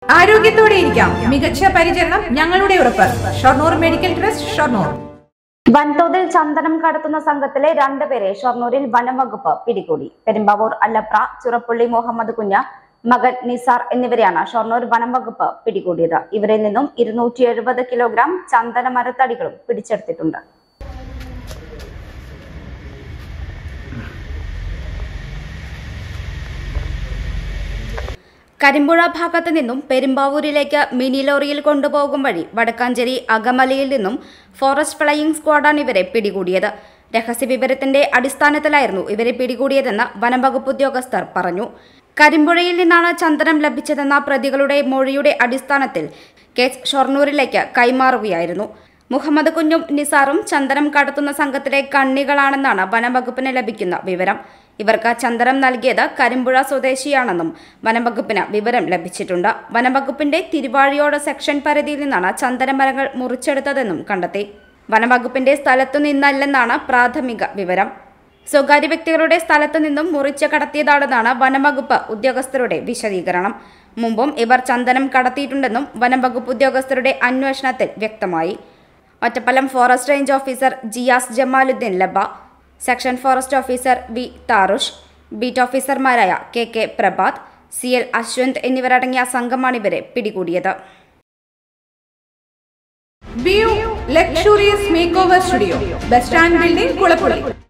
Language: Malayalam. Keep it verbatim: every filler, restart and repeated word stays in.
ആരോഗ്യത്തോടെയിരിക്കാം. മികച്ച പരിചരണം ഞങ്ങളുടെ ഉറപ്പ്. Shoranur medical trust, Shoranur. വൻതോതിൽ ചന്ദനം കടത്തുന്ന സംഘത്തിലെ രണ്ടുപേരെ ഷൊർണൂരിൽ വനം വകുപ്പ് പിടികൂടി. പെരുമ്പാവൂർ അല്ലപ്ര, ചുറപ്പുള്ളി മുഹമ്മദ് കുഞ്ഞ്, മകൻ നിസാർ എന്നിവരെയാണ് ഷൊർണൂർ വനം വകുപ്പ് പിടികൂടിയത്. ഇവരിൽ നിന്നും ഇരുന്നൂറ്റി എഴുപത് കിലോഗ്രാം ചന്ദന മരത്തടികളും പിടിച്ചെടുത്തിട്ടുണ്ട്. കരിമ്പുഴ ഭാഗത്തു നിന്നും പെരുമ്പാവൂരിലേക്ക് മിനി ലോറിയിൽ കൊണ്ടുപോകും വഴി വടക്കാഞ്ചേരി അകമലയിൽ നിന്നും ഫോറസ്റ്റ് ഫ്ലൈയിംഗ് സ്ക്വാഡാണ് ഇവരെ പിടികൂടിയത്. രഹസ്യവിവരത്തിന്റെ അടിസ്ഥാനത്തിലായിരുന്നു ഇവരെ പിടികൂടിയതെന്ന് വനംവകുപ്പ് ഉദ്യോഗസ്ഥർ പറഞ്ഞു. കരിമ്പുഴയിൽ നിന്നാണ് ചന്ദനം ലഭിച്ചതെന്ന പ്രതികളുടെ മൊഴിയുടെ അടിസ്ഥാനത്തിൽ കേസ് ഷൊർണൂരിലേക്ക് കൈമാറുകയായിരുന്നു. മുഹമ്മദ് കുഞ്ഞും നിസാറും ചന്ദനം കടത്തുന്ന സംഘത്തിലെ കണ്ണികളാണെന്നാണ് വനംവകുപ്പിന് ലഭിക്കുന്ന വിവരം. ഇവർക്ക് ചന്ദനം നൽകിയത് കരിമ്പുഴ സ്വദേശിയാണെന്നും വനംവകുപ്പിന് വിവരം ലഭിച്ചിട്ടുണ്ട്. വനംവകുപ്പിന്റെ തിരുവാഴിയോട് സെക്ഷൻ പരിധിയിൽ നിന്നാണ് ചന്ദനമരങ്ങൾ മുറിച്ചെടുത്തതെന്നും കണ്ടെത്തി. വനംവകുപ്പിന്റെ സ്ഥലത്തു നിന്നല്ലെന്നാണ് പ്രാഥമിക വിവരം. സ്വകാര്യ വ്യക്തികളുടെ സ്ഥലത്തു നിന്നും മുറിച്ച് കടത്തിയതാണെന്നാണ് വനംവകുപ്പ് ഉദ്യോഗസ്ഥരുടെ വിശദീകരണം. മുമ്പും ഇവർ ചന്ദനം കടത്തിയിട്ടുണ്ടെന്നും വനംവകുപ്പ് ഉദ്യോഗസ്ഥരുടെ അന്വേഷണത്തിൽ വ്യക്തമായി. Ottapalam forest range officer Jiyas Jamaluddin ലബ, section forest officer V Tharush, beat ഓഫീസർമാരായ K K Prabhath, C L Ashwanth എന്നിവരടങ്ങിയ സംഘമാണ് ഇവരെ പിടികൂടിയത്. View luxurious make over studio, bus stand building, Kulappully.